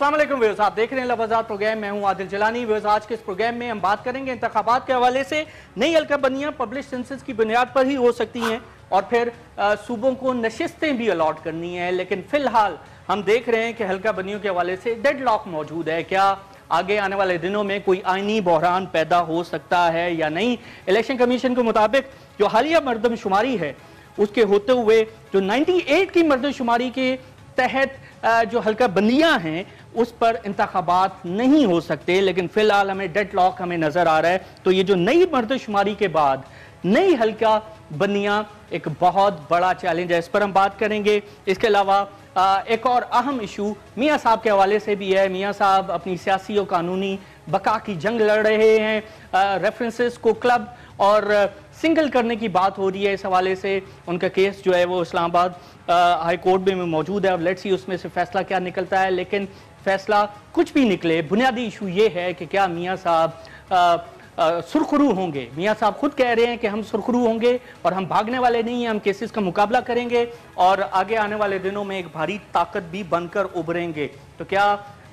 अस्सलाम वालेकुम व्यूअर्स, आप देख रहे हैं लफ्ज़ात प्रोग्राम। मैं हूं आदिल जलानी। व्यूअर्स, आज के इस प्रोग्राम में हम बात करेंगे इंतखाबात के हवाले से। नई हल्का बंदियां पब्लिश सेंसस की बुनियाद पर ही हो सकती हैं और फिर सूबों को नशिस्तें भी अलॉट करनी है, लेकिन फिलहाल हम देख रहे हैं कि हल्का बंदियों के हवाले से डेडलॉक मौजूद है। क्या आगे आने वाले दिनों में कोई आईनी बहरान पैदा हो सकता है या नहीं? इलेक्शन कमीशन के मुताबिक जो हालिया मरदमशुमारी है उसके होते हुए जो 98 की मरदमशुमारी के तहत जो हल्का बंदियां हैं उस पर इंतखाबात नहीं हो सकते, लेकिन फिलहाल हमें डेडलॉक हमें नजर आ रहा है। तो ये जो नई मर्दशुमारी के बाद नई हल्का बंदियां एक बहुत बड़ा चैलेंज है, इस पर हम बात करेंगे। इसके अलावा एक और अहम इशू मियां साहब के हवाले से भी है। मियां साहब अपनी सियासी और कानूनी बका की जंग लड़ रहे हैं। रेफरेंसेस को क्लब और सिंगल करने की बात हो रही है। इस हवाले से उनका केस जो है वो इस्लामाबाद हाई कोर्ट में मौजूद है और लेट्स सी उसमें से फैसला क्या निकलता है। लेकिन फैसला कुछ भी निकले, बुनियादी इशू ये है कि क्या मियां साहब सुरखरू होंगे। मियां साहब खुद कह रहे हैं कि हम सुरखरू होंगे और हम भागने वाले नहीं हैं, हम केसेस का मुकाबला करेंगे और आगे आने वाले दिनों में एक भारी ताकत भी बनकर उभरेंगे। तो क्या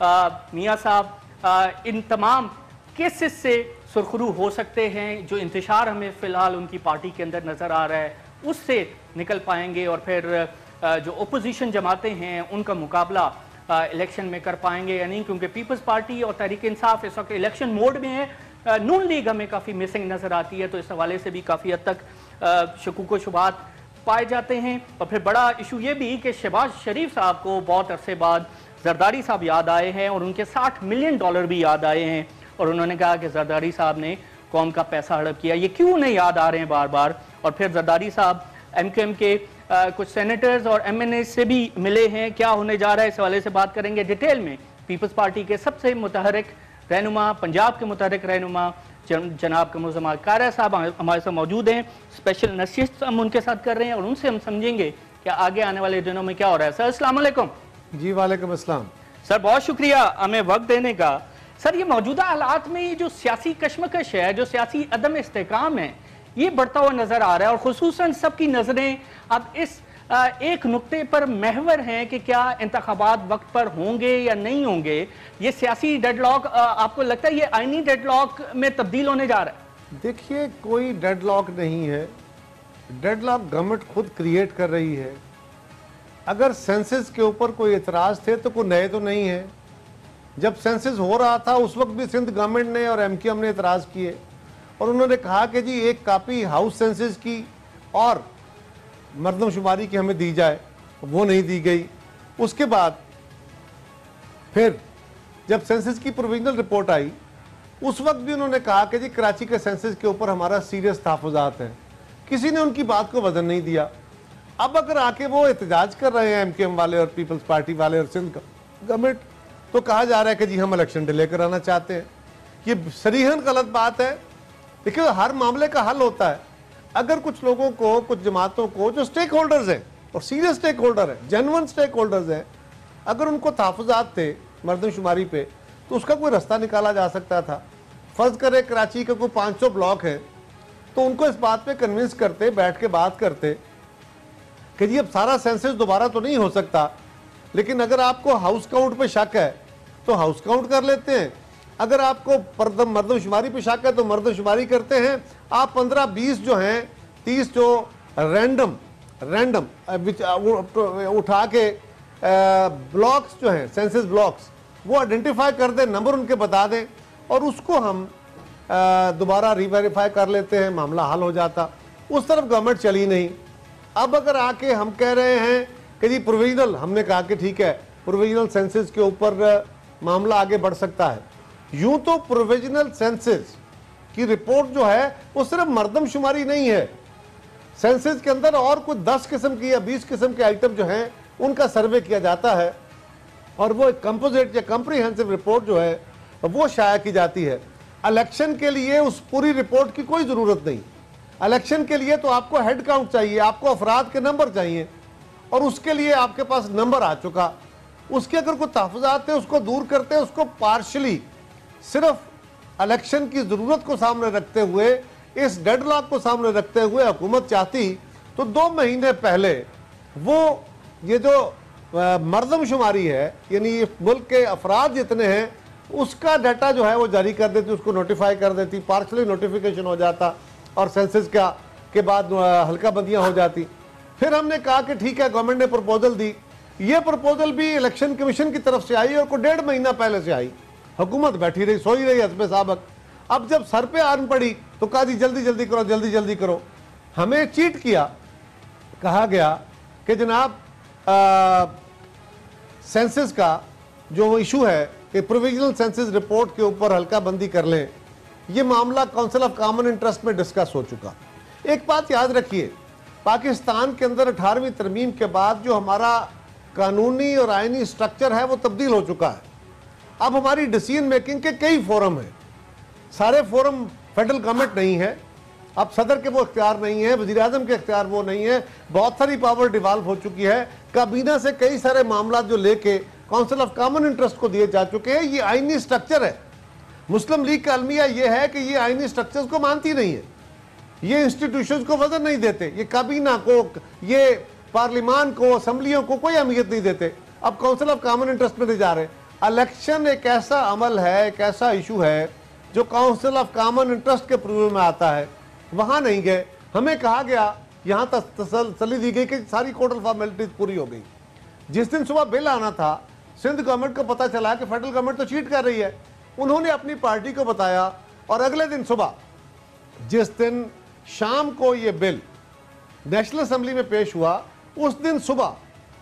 मियां साहब इन तमाम केसेस से सुरखरू हो सकते हैं? जो इंतशार हमें फिलहाल उनकी पार्टी के अंदर नजर आ रहा है उससे निकल पाएंगे और फिर जो ओपोजिशन जमाते हैं उनका मुकाबला इलेक्शन में कर पाएंगे या नहीं? क्योंकि पीपल्स पार्टी और तहरीक इंसाफ इस वक्त इलेक्शन मोड में है। नून लीग हमें काफ़ी मिसिंग नज़र आती है, तो इस हवाले से भी काफ़ी हद तक शकूक व शुबात पाए जाते हैं। और फिर बड़ा इशू ये भी कि शहबाज शरीफ साहब को बहुत अरसे बाद जरदारी साहब याद आए हैं और उनके $60 मिलियन भी याद आए हैं और उन्होंने कहा कि जरदारी साहब ने कौम का पैसा हड़प किया। ये क्यों नहीं याद आ रहे हैं बार बार? और फिर जरदारी साहब MQM के कुछ सेनेटर्स और MNA से भी मिले हैं, क्या होने जा रहा है इस हवाले से बात करेंगे डिटेल में। पीपल्स पार्टी के सबसे मुतहरिक रहनुमा, पंजाब के मुतहरिक रहनुमा जनाब कमरुज़्ज़मान कारा साहब हमारे साथ मौजूद हैं। स्पेशल नशिस्त हम उनके साथ कर रहे हैं और उनसे हम समझेंगे कि आगे आने वाले दिनों में क्या हो रहा है। सर अस्सलाम वालेकुम। जी वालेकुम अस्सलाम। सर बहुत शुक्रिया हमें वक्त देने का। सर ये मौजूदा हालात में ये जो सियासी कशमकश है, जो सियासी अदम इस्तेकाम है, ये बढ़ता हुआ नजर आ रहा है और खुसूसन सबकी नजरें अब इस एक नुक्ते पर महवर हैं कि क्या इंतखाबात वक्त पर होंगे या नहीं होंगे। ये सियासी डेडलॉक आपको लगता है ये आईनी डेडलॉक में तब्दील होने जा रहा है? देखिए, कोई डेडलॉक नहीं है। डेडलॉक गवर्नमेंट खुद क्रिएट कर रही है। अगर सेंसस के ऊपर कोई एतराज थे तो कोई नए तो नहीं है। जब सेंसस हो रहा था उस वक्त भी सिंध गवर्नमेंट ने और MQM ने एतराज़ किए और उन्होंने कहा कि जी एक कापी हाउस सेंसस की और मरदमशुमारी की हमें दी जाए, वो नहीं दी गई। उसके बाद फिर जब सेंसस की प्रोविजनल रिपोर्ट आई उस वक्त भी उन्होंने कहा कि जी कराची के सेंसस के ऊपर हमारा सीरियस तहफ़्फ़ुज़ात हैं। किसी ने उनकी बात को वजन नहीं दिया। अब अगर आके वो एहतजाज कर रहे हैं MQM वाले और पीपल्स पार्टी वाले और सिंध गवर्नमेंट, तो कहा जा रहा है कि जी हम इलेक्शन डिले कराना चाहते हैं। ये सरीहन गलत बात है। देखिए, हर मामले का हल होता है। अगर कुछ लोगों को, कुछ जमातों को जो स्टेक होल्डर्स हैं और सीरियस स्टेक होल्डर हैं, जेन्युइन स्टेक होल्डर्स हैं, अगर उनको तहफ़्फ़ुज़ात थे मरदमशुमारी पे तो उसका कोई रास्ता निकाला जा सकता था। फ़र्ज़ करें कराची का कोई 500 ब्लॉक है तो उनको इस बात पे कन्विंस करते, बैठ के बात करते कि जी अब सारा सेंसस दोबारा तो नहीं हो सकता, लेकिन अगर आपको हाउस काउंट पे शक है तो हाउस काउंट कर लेते हैं। अगर आपको मरदमशुमारी पे शक है तो मरदमशुमारी करते हैं। आप 15-20 जो हैं, 30 जो रैंडम उठा के ब्लॉक्स जो हैं, सेंसस ब्लॉक्स, वो आइडेंटिफाई कर दें, नंबर उनके बता दें और उसको हम दोबारा रीवेरीफाई कर लेते हैं, मामला हल हो जाता। उस तरफ गवर्नमेंट चली नहीं। अब अगर आके हम कह रहे हैं कि जी प्रोविजनल, हमने कहा कि ठीक है प्रोविजनल सेंसस के ऊपर मामला आगे बढ़ सकता है। यूं तो प्रोविजनल सेंसस की रिपोर्ट जो है वो सिर्फ मरदमशुमारी नहीं है। सेंसस के अंदर और कुछ 10 किस्म की या 20 किस्म के आइटम जो हैं उनका सर्वे किया जाता है और वो एक कंपोजिट या कंप्रीहेंसिव रिपोर्ट जो है वो शाया की जाती है। इलेक्शन के लिए उस पूरी रिपोर्ट की कोई ज़रूरत नहीं। इलेक्शन के लिए तो आपको हेड काउंट चाहिए, आपको अफराद के नंबर चाहिए और उसके लिए आपके पास नंबर आ चुका। उसके अगर कोई तहफ़्फ़ुज़ात थे उसको दूर करते, उसको पार्शली सिर्फ इलेक्शन की ज़रूरत को सामने रखते हुए, इस डेडलॉक को सामने रखते हुए हुकूमत चाहती तो 2 महीने पहले वो ये जो मर्दमशुमारी है, यानी मुल्क के अफराद जितने हैं उसका डाटा जो है वो जारी कर देती, उसको नोटिफाई कर देती, पार्शली नोटिफिकेशन हो जाता और सेंसस का के बाद हल्का बंदियां हो जाती। फिर हमने कहा कि ठीक है, गवर्नमेंट ने प्रपोजल दी, ये प्रपोजल भी इलेक्शन कमीशन की तरफ से आई और को 1.5 महीना पहले से आई। हुकूमत बैठी रही, सोई रही हस्बे साबक। अब जब सर पे आन पड़ी तो कहा जी जल्दी जल्दी करो, जल्दी जल्दी करो। हमें चीट किया, कहा गया कि जनाब सेंसस का जो इशू है कि प्रोविजनल सेंसस रिपोर्ट के ऊपर हल्का बंदी कर लें, ये मामला काउंसिल ऑफ कॉमन इंटरेस्ट में डिस्कस हो चुका। एक बात याद रखिए, पाकिस्तान के अंदर 18वीं तरमीम के बाद जो हमारा कानूनी और आईनी स्ट्रक्चर है वो तब्दील हो चुका है। अब हमारी डिसीजन मेकिंग के कई फोरम हैं, सारे फोरम फेडरल गवर्नमेंट नहीं है, अब सदर के वो इख्तियार नहीं है, वज़ीर आज़म के इख्तियार वो नहीं है, बहुत सारी पावर डिवाल्व हो चुकी है। काबीना से कई सारे मामला जो लेके काउंसिल ऑफ कॉमन इंटरेस्ट को दिए जा चुके हैं। ये आईनी स्ट्रक्चर है। मुस्लिम लीग का अलमिया ये है कि ये आईनी स्ट्रक्चर्स को मानती नहीं है, ये इंस्टीट्यूशंस को वजन नहीं देते, ये काबीना को, ये पार्लिमान को, असम्बलियों को कोई अहमियत नहीं देते। अब काउंसिल ऑफ कॉमन इंटरेस्ट में नहीं जा रहे। इलेक्शन एक ऐसा अमल है, एक ऐसा इशू है जो काउंसिल ऑफ कॉमन इंटरेस्ट के प्रूव में आता है, वहां नहीं गए। हमें कहा गया, यहां तक तसल्ली दी गई कि सारी कोर्टल फॉर्मेलिटीज पूरी हो गई। जिस दिन सुबह बिल आना था, सिंध गवर्नमेंट को पता चला कि फेडरल गवर्नमेंट तो चीट कर रही है। उन्होंने अपनी पार्टी को बताया और अगले दिन सुबह, जिस दिन शाम को ये बिल नेशनल असेंबली में पेश हुआ, उस दिन सुबह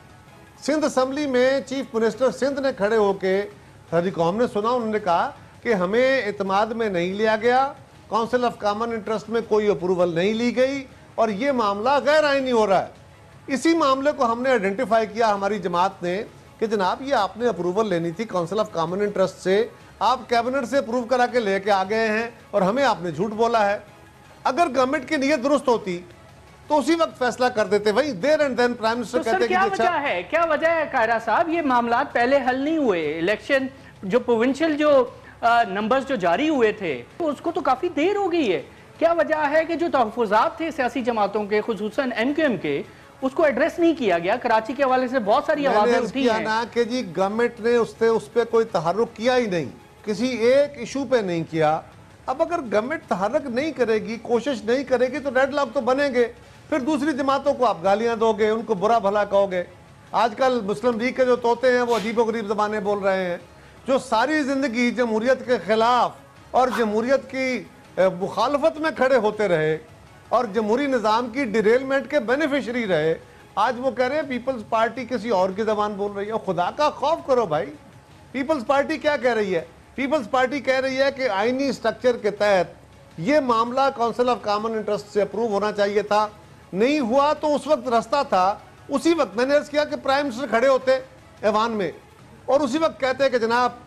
सिंध असेंबली में चीफ मिनिस्टर सिंध ने खड़े होके सारी कौम ने सुना, उन्होंने कहा कि हमें इत्माद में नहीं लिया गया, काउंसिल ऑफ कॉमन इंटरेस्ट में कोई अप्रूवल नहीं ली गई और ये मामला गैर आईनी हो रहा है। इसी मामले को हमने आइडेंटिफाई किया हमारी जमात ने कि जनाब ये आपने अप्रूवल लेनी थी काउंसिल ऑफ कॉमन इंटरेस्ट से, आप कैबिनेट से अप्रूव करा के लेके आ गए हैं और हमें आपने झूठ बोला है। अगर गवर्नमेंट की नीयत दुरुस्त होती तो उसी वक्त फैसला कर देते। वही there and then prime minister कहते हैं कि क्या वजह है कायरा साहब, ये मामला पहले हल नहीं हुए? इलेक्शन जो प्रोविंशियल जो नंबर्स जो जारी हुए थे तो उसको तो काफी देर हो गई है। क्या वजह है कि जो तहफ़्फ़ुज़ात थे सियासी जमातों के, खुसूसन MQM के, उसको एड्रेस नहीं किया गया? कराची के हवाले से बहुत सारी आवाजें उठी हैं ना कि जी गवर्नमेंट ने उस पर कोई तहर्रुक किया ही नहीं, किसी एक इशू पे नहीं किया। अब अगर गवर्नमेंट तहर्रुक नहीं करेगी, कोशिश नहीं करेगी तो डेडलॉक तो बनेंगे। फिर दूसरी जमातों को आप गालियां दोगे, उनको बुरा भला कहोगे। आजकल मुस्लिम लीग के जो तोते हैं वो अजीबोगरीब ज़बानें बोल रहे हैं, जो सारी ज़िंदगी जमहूरियत के ख़िलाफ़ और जमहूरियत की मुखालफत में खड़े होते रहे और जमहूरी निज़ाम की डिरेलमेंट के बेनिफिशरी रहे, आज वो कह रहे हैं पीपल्स पार्टी किसी और की ज़बान बोल रही है। खुदा का खौफ करो भाई, पीपल्स पार्टी क्या कह रही है? पीपल्स पार्टी कह रही है कि आईनी स्ट्रक्चर के तहत ये मामला काउंसिल ऑफ कॉमन इंटरेस्ट से अप्रूव होना चाहिए था, नहीं हुआ तो उस वक्त रास्ता था, उसी वक्त मैंने अर्ज किया कि प्राइम मिनिस्टर खड़े होते ऐवान में और उसी वक्त कहते कि जनाब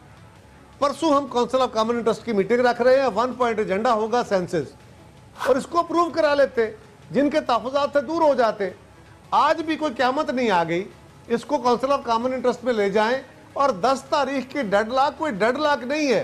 परसों हम काउंसिल ऑफ कॉमन इंटरेस्ट की मीटिंग रख रहे हैं, 1 पॉइंट एजेंडा होगा सेंसस, और इसको अप्रूव करा लेते, जिनके तहफ़्फ़ुज़ात से दूर हो जाते। आज भी कोई क़यामत नहीं आ गई, इसको काउंसिल ऑफ कॉमन इंटरेस्ट में ले जाएं और 10 तारीख की डेडलॉक कोई डेडलॉक नहीं है।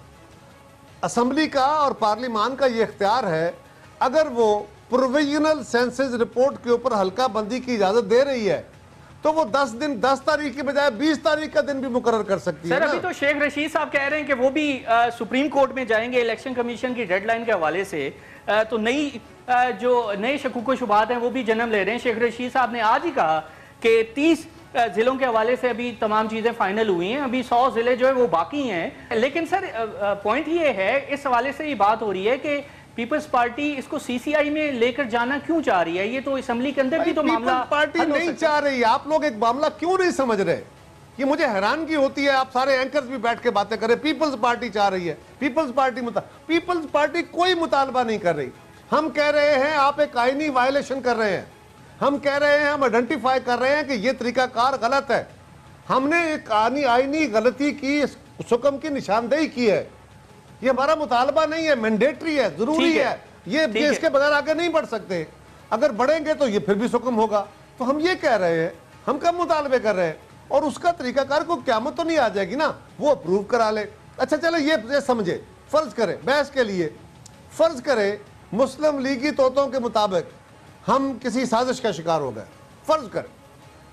असेंबली का और पार्लिमान का ये इख्तियार है, अगर वो प्रोविजनल सेंसस रिपोर्ट के ऊपर हल्का बंदी की इजाजत दे रही है तो वो 10 तारीख की बजाय 20 तारीख का दिन भी मुकर्रर कर सकती है। सर अभी तो शेख रशीद साहब कह रहे हैं कि वो भी सुप्रीम कोर्ट में जाएंगे इलेक्शन कमीशन की डेडलाइन के हवाले से, तो नई जो नए शकूक शुबात हैं वो भी जन्म ले रहे हैं। शेख रशीद साहब ने आज ही कहा कि 30 जिलों के हवाले से अभी तमाम चीज़ें फाइनल हुई हैं, अभी 100 जिले जो है वो बाकी हैं। लेकिन सर पॉइंट ये है, इस हवाले से ये बात हो रही है कि पीपल्स पार्टी इसको CCI में लेकर जाना क्यों चाह रही है? ये तो असेंबली के अंदर भी तो मामला पार्टी नहीं चाह रही। आप लोग एक मामला क्यों नहीं समझ रहे? ये मुझे हैरानगी होती है। आप सारे एंकर्स भी बैठ के बातें करें, पीपल्स पार्टी चाह रही है, पीपल्स पार्टी कोई मुतालबा नहीं कर रही। हम कह रहे हैं आप एक आईनी वायलेशन कर रहे हैं, हम कह रहे हैं, हम आइडेंटिफाई कर रहे हैं कि ये तरीकाकार गलत है। हमने एक आईनी गलती की, हुक्म की निशानदेही की है। ये हमारा मुतालबा नहीं है, मैंडेटरी है, जरूरी है। ये इसके बगैर आगे नहीं बढ़ सकते। अगर बढ़ेंगे तो ये फिर भी हुक्म होगा। तो हम ये कह रहे हैं, हम कब मुतालबे कर रहे हैं, और उसका तरीकाकार को क़यामत तो नहीं आ जाएगी ना, वो अप्रूव करा ले। अच्छा चलो ये समझे, फर्ज करें बहस के लिए, फर्ज करें मुस्लिम लीगी तोतों के मुताबिक हम किसी साजिश का शिकार हो गए, फर्ज करें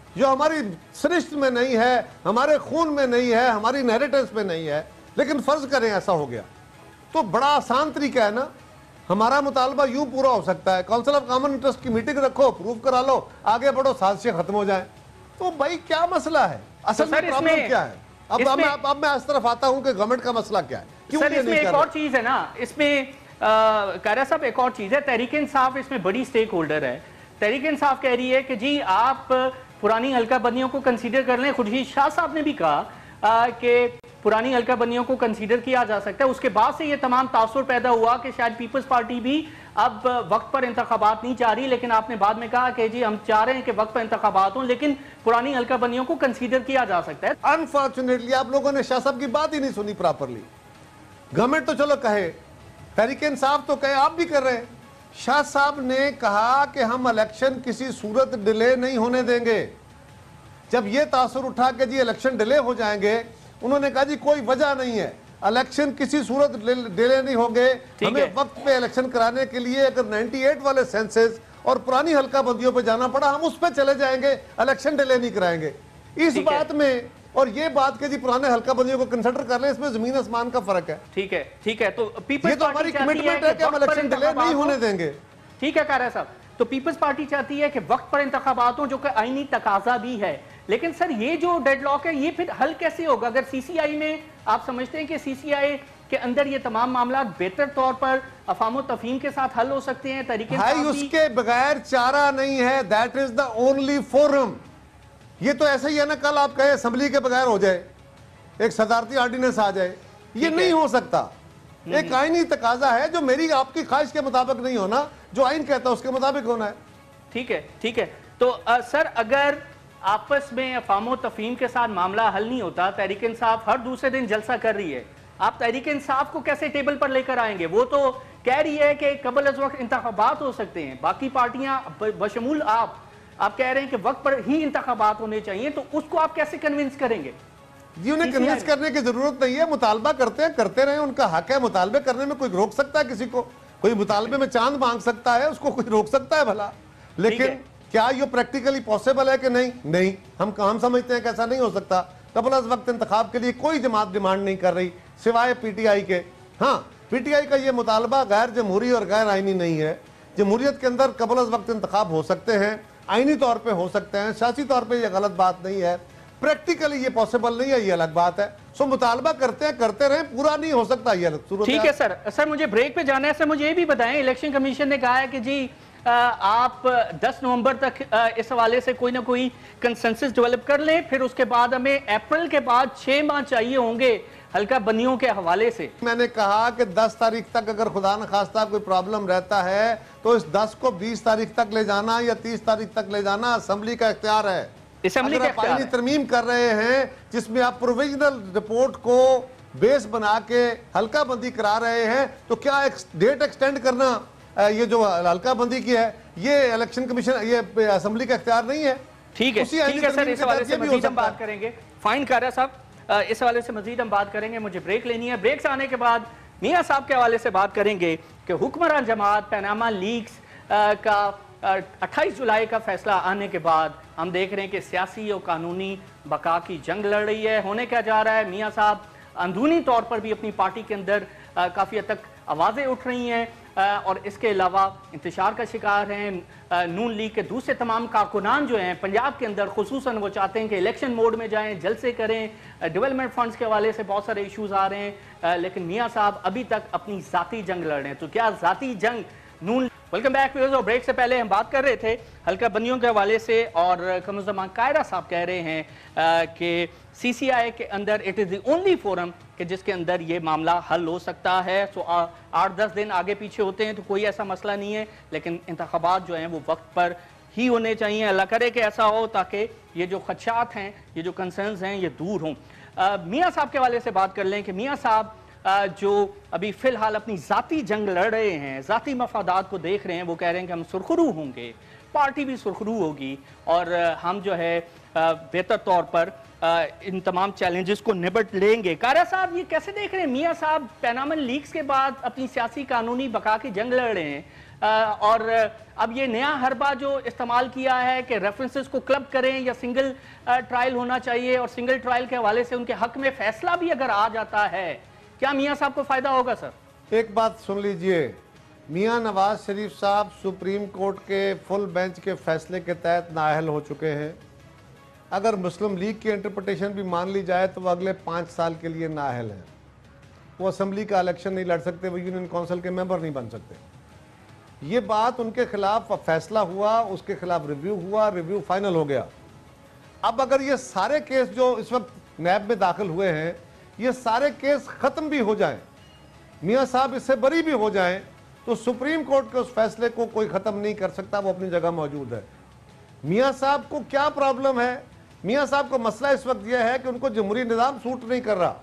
जो हमारी सृष्टि में नहीं है, हमारे खून में नहीं है, हमारी इनहेरिटेंस में नहीं है, लेकिन फर्ज करें ऐसा हो गया तो बड़ा आसान तरीका है ना, हमारा मुतालबा यूं पूरा हो सकता है, काउंसिल ऑफ कॉमन इंटरेस्ट की मीटिंग रखो, प्रूव करा लो, आगे बढ़ो, साजिशें खत्म हो जाए। तो भाई क्या मसला है, असल में प्रॉब्लम क्या है? अब मैं इस तरफ आता हूं कि गवर्नमेंट का मसला क्या है, क्यों सर इसमें एक और चीज है ना, इसमें कारा साहब एक और चीज है, तहरीक इंसाफ इसमें बड़ी स्टेक होल्डर है। तहरीक इंसाफ कह रही है कि जी आप पुरानी हल्का बंदियों को कंसीडर कर लें। खुर्शीद शाह साहब ने भी कहा कि पुरानी हल्का बंदियों को कंसीडर किया जा सकता है। उसके बाद से ये तमाम तासुर पैदा हुआ कि शायद पीपल्स पार्टी भी अब वक्त पर इंतखाबात नहीं चाह रही, लेकिन आपने बाद में कहा कि जी हम चाह रहे हैं कि वक्त पर इंतखाबात हों, लेकिन पुरानी हल्का बंदियों को कंसीडर किया जा सकता है। अनफॉर्चुनेटली आप लोगों ने शाह साहब की बात ही नहीं सुनी प्रॉपरली। गवर्नमेंट तो चलो कहे, तहरीक इंसाफ तो कहे, आप भी कर रहे हैं। शाह साहब ने कहा कि हम इलेक्शन किसी सूरत डिले नहीं होने देंगे। जब ये तासुर उठा के जी इलेक्शन डिले हो जाएंगे, उन्होंने कहा जी कोई वजह नहीं है, इलेक्शन किसी सूरत डिले नहीं होंगे, हमें वक्त पे इलेक्शन कराने के लिए अगर 98 वाले सेंसेस और पुरानी हल्का बंदियों पे जाना पड़ा हम उस पे चले जाएंगे, इलेक्शन डिले नहीं कराएंगे। इस बात में और ये बात के जी पुराने हल्का बंदियों को कंसिडर कर ले, इसमें जमीन आसमान का फर्क है। ठीक है, ठीक है। तो ये तो हमारी कमिटमेंट है कि हम इलेक्शन डिले नहीं होने देंगे। ठीक है कारा साहब, तो पीपल्स पार्टी चाहती है कि वक्त पर इंतखाबात हो, जो कि आईनी तकाजा भी है। लेकिन सर ये जो डेडलॉक है ये फिर हल कैसे होगा? अगर सीसीआई में आप समझते हैं कि सीसीआई के अंदर ये तमाम मामला बेहतर तौर पर अफाम तफहीम के साथ हल हो सकते हैं तरीके भाई उसके बगैर चारा नहीं है, that is the only forum. ये तो ऐसा ही है ना, कल आप कहे असेंबली के बगैर हो जाए, एक सदारती ऑर्डिनेंस आ जाए, ये नहीं हो सकता। एक आईनी तकाजा है जो मेरी आपकी ख्वाहिश के मुताबिक नहीं होना, जो आइन कहता है उसके मुताबिक होना है। ठीक है, ठीक है। तो सर अगर आपस में अफाम तफहीम के साथ मामला हल नहीं होता, तहरीक इंसाफ हर दूसरे दिन जलसा कर रही है, आप तहरीक इंसाफ को कैसे टेबल पर लेकर आएंगे? वो तो कह रही है कि कबल अज़ वक्त इंतखाबात हो सकते हैं, बाकी पार्टियां बशमूल आप कह रहे हैं कि वक्त पर ही इंतखाबात होने चाहिए, तो उसको आप कैसे कन्विंस करेंगे? जी उन्हें कन्विंस करने की जरूरत नहीं है, मुतालबा करते हैं, करते रहे, उनका हक है। मुतालबे करने में कोई रोक सकता है किसी को? कोई मुतालबे में चांद मांग सकता है, उसको कोई रोक सकता है भला? लेकिन क्या ये प्रैक्टिकली पॉसिबल है कि नहीं? नहीं, हम समझते हैं कि ऐसा नहीं हो सकता। कबल अज़ वक्त इंतखाब के लिए कोई जमात डिमांड नहीं कर रही सिवाय पीटीआई के। हाँ, पीटीआई का ये मुतालबा गैर जमहूरी और गैर आईनी नहीं है। जमहूरियत के अंदर कबल अज़ वक्त इंतखाब हो सकते हैं, आईनी तौर पे हो सकते हैं, सियासी तौर पे ये गलत बात नहीं है, प्रैक्टिकली ये पॉसिबल नहीं है, ये अलग बात है। सो मुतालबा करते हैं, करते रहे, पूरा नहीं हो सकता ये अलग सूरत। ठीक है सर। सर मुझे ब्रेक पे जाना है। सर मुझे ये भी बताएं, इलेक्शन कमीशन ने कहा है कि जी आप 10 नवंबर तक इस हवाले से कोई ना कोई कंसेंसस डेवलप कर लें, फिर उसके बाद हमें अप्रैल के बाद 6 माह चाहिए होंगे हल्का बंदियों के हवाले से। मैंने कहा कि 10 तारीख तक अगर खुदा न खास्ता कोई प्रॉब्लम रहता है तो इस 10 को 20 तारीख तक ले जाना या 30 तारीख तक ले जाना असेंबली का इख्तियार है। असेंबली का आईनी तरमीम कर रहे हैं जिसमें आप प्रोविजनल रिपोर्ट को बेस बना के हल्का बंदी करा रहे हैं, तो क्या एक डेट एक्सटेंड करना ये जो हल्का बंदी की है ये इलेक्शन कमीशन ये असेंबली का इख्तियार नहीं है? ठीक है, ठीक है सर, इस हवाले से मजीद हम बात करेंगे। फाइन कारा साहब, इस हवाले से मजीद हम बात करेंगे। मुझे ब्रेक लेनी है। ब्रेक से आने के बाद मियां साहब के हवाले से बात करेंगे कि हुक्मरान जमात पैनामा लीक्स का 28 जुलाई का फैसला आने के बाद हम देख रहे हैं कि सियासी और कानूनी बका की जंग लड़ रही है। होने क्या जा रहा है? मियां साहब अंदरूनी तौर पर भी अपनी पार्टी के अंदर काफ़ी हद तक आवाज़ें उठ रही हैं और इसके अलावा इंतशार का शिकार हैं। नून लीग के दूसरे तमाम कारकुनान जो हैं पंजाब के अंदर खुसूसन वो चाहते हैं कि इलेक्शन मोड में जाएं, जलसे करें, डेवलपमेंट फंड्स के हवाले से बहुत सारे इश्यूज आ रहे हैं, लेकिन मियां साहब अभी तक अपनी ज़ाती जंग लड़ रहे हैं। तो क्या ज़ाती जंग नून? Welcome back viewers. और ब्रेक से पहले हम बात कर रहे थे हल्का बंदियों के हवाले से और कमरुज़्ज़मान कायरा साहब कह रहे हैं कि सीसीआई के अंदर it is the only forum कि जिसके अंदर ये मामला हल हो सकता है। सो 8-10 दिन आगे पीछे होते हैं तो कोई ऐसा मसला नहीं है, लेकिन इंतखाबात जो हैं वो वक्त पर ही होने चाहिए। अल्लाह करे कि ऐसा हो ताकि ये जो खदशात हैं, ये जो कंसर्न्स हैं, ये दूर हों। मियाँ साहब के हवाले से बात कर लें कि मियाँ साहब जो अभी फिलहाल अपनी ज़ाती जंग लड़ रहे हैं, ज़ाती मफादात को देख रहे हैं, वो कह रहे हैं कि हम सुरखरू होंगे, पार्टी भी सुरखरू होगी और हम जो है बेहतर तौर पर इन तमाम चैलेंजेस को निपट लेंगे। कारा साहब ये कैसे देख रहे हैं? मियां साहब पैनामा लीक्स के बाद अपनी सियासी कानूनी बका की जंग लड़ रहे हैं, और अब ये नया हरबा जो इस्तेमाल किया है कि रेफरेंसेस को क्लब करें या सिंगल ट्रायल होना चाहिए, और सिंगल ट्रायल के हवाले से उनके हक में फैसला भी अगर आ जाता है, क्या मियां साहब को फायदा होगा? सर एक बात सुन लीजिए, मियां नवाज शरीफ साहब सुप्रीम कोर्ट के फुल बेंच के फैसले के तहत नाअहल हो चुके हैं। अगर मुस्लिम लीग की इंटरप्रिटेशन भी मान ली जाए तो वो अगले 5 साल के लिए नाअहल हैं। वो असेंबली का इलेक्शन नहीं लड़ सकते, वो यूनियन काउंसिल के मेंबर नहीं बन सकते। ये बात उनके खिलाफ फैसला हुआ, उसके खिलाफ रिव्यू हुआ, रिव्यू फाइनल हो गया। अब अगर ये सारे केस जो इस वक्त नैब में दाखिल हुए हैं, ये सारे केस खत्म भी हो जाएं, मियां साहब इससे बरी भी हो जाएं, तो सुप्रीम कोर्ट के उस फैसले को कोई खत्म नहीं कर सकता, वो अपनी जगह मौजूद है। मियां साहब को क्या प्रॉब्लम है? मियां साहब को मसला इस वक्त यह है कि उनको जमहूरी निज़ाम सूट नहीं कर रहा।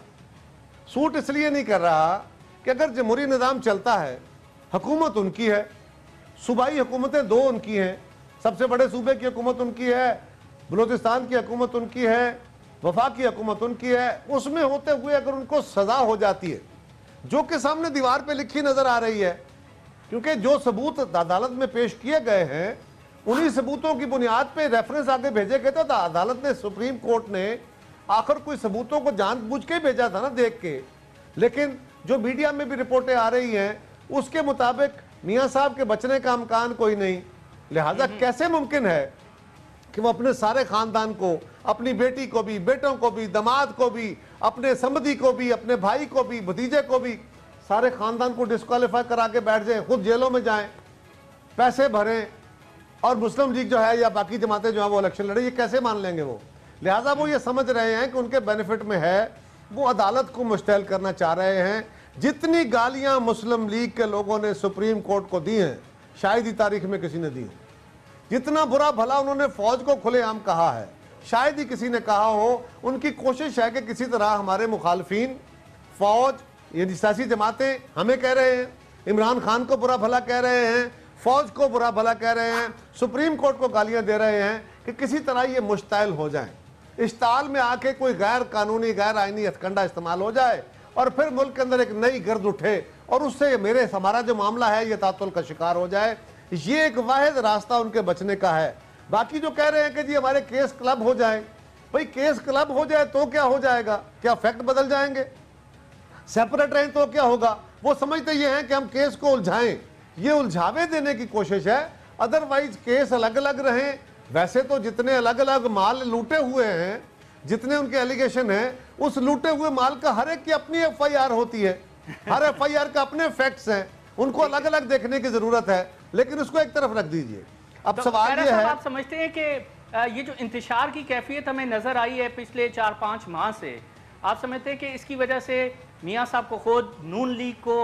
सूट इसलिए नहीं कर रहा कि अगर जमहूरी निज़ाम चलता है, हुकूमत उनकी है, सूबाई हुकूमतें 2 उनकी हैं, सबसे बड़े सूबे की हुकूमत उनकी है, बलूचिस्तान की हुकूमत उनकी है, वफाकी हुकूमत उनकी है। उसमें होते हुए अगर उनको सज़ा हो जाती है जो कि सामने दीवार पे लिखी नज़र आ रही है, क्योंकि जो सबूत अदालत में पेश किए गए हैं उन्हीं सबूतों की बुनियाद पे रेफरेंस आगे भेजे गए थे। तो अदालत ने, सुप्रीम कोर्ट ने आखिर कोई सबूतों को जानबूझ के भेजा था ना, देख के। लेकिन जो मीडिया में भी रिपोर्टें आ रही हैं उसके मुताबिक मियां साहब के बचने का इम्कान कोई नहीं। लिहाजा कैसे मुमकिन है कि वो अपने सारे खानदान को, अपनी बेटी को भी, बेटों को भी, दामाद को भी, अपने समधी को भी, अपने भाई को भी, भतीजे को भी, सारे खानदान को डिस्क्वालीफाई करा के बैठ जाए, खुद जेलों में जाएं, पैसे भरें, और मुस्लिम लीग जो है या बाकी जमातें जो है वो इलेक्शन लड़े? ये कैसे मान लेंगे वो? लिहाजा वो ये समझ रहे हैं कि उनके बेनिफिट में है, वो अदालत को मुश्तैल करना चाह रहे हैं। जितनी गालियां मुस्लिम लीग के लोगों ने सुप्रीम कोर्ट को दी हैं, शायद ही तारीख में किसी ने दी है। जितना बुरा भला उन्होंने फौज को खुलेआम कहा है, शायद ही किसी ने कहा हो। उनकी कोशिश है कि किसी तरह हमारे मुखालफीन, फौज, ये सियासी जमातें हमें कह रहे हैं, इमरान खान को बुरा भला कह रहे हैं, फौज को बुरा भला कह रहे हैं, सुप्रीम कोर्ट को गालियां दे रहे हैं कि किसी तरह ये मुश्ताइल हो जाएं, इस ताल में आके कोई गैर कानूनी, गैर आईनी हथकंडा इस्तेमाल हो जाए और फिर मुल्क के अंदर एक नई गर्द उठे और उससे हमारा जो मामला है ये तातुल का शिकार हो जाए। ये एक वाहिद रास्ता उनके बचने का है। बाकी जो कह रहे हैं कि जी हमारे केस क्लब हो जाए, भाई केस क्लब हो जाए तो क्या हो जाएगा? क्या फैक्ट बदल जाएंगे? सेपरेट रहें तो क्या होगा? वो समझते ये हैं कि हम केस को उलझाएं, ये उलझावे देने की कोशिश है। अदरवाइज केस अलग अलग रहें। वैसे तो जितने अलग अलग माल लूटे हुए हैं, जितने उनके एलिगेशन हैं, उस लूटे हुए माल का हर एक की अपनी FIR होती है, हर FIR का अपने फैक्ट्स हैं, उनको अलग अलग देखने की जरूरत है। लेकिन उसको एक तरफ रख दीजिए। अब तो सवाल ये है, आप समझते हैं कि ये जो इंतशार की कैफियत हमें नजर आई है पिछले 4-5 माह से, आप समझते हैं कि इसकी वजह से मियां साहब को खुद, नून लीग को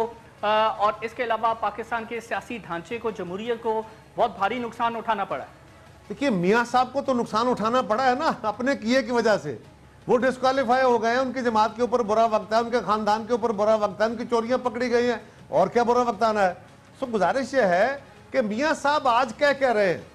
और इसके अलावा पाकिस्तान के सियासी ढांचे को, जमहूरियत को बहुत भारी नुकसान उठाना पड़ा है? देखिए, मियां साहब को तो नुकसान उठाना पड़ा है ना, अपने किए की वजह से। वो डिस्क्वालीफाई हो गए हैं, उनकी जमात के ऊपर बुरा वक्त है, उनके खानदान के ऊपर बुरा वक्त है, उनकी चोरियां पकड़ी गई हैं, और क्या बुरा वक्त आना है। सो गुजारिश ये है कि मियां साहब आज क्या कह रहे हैं।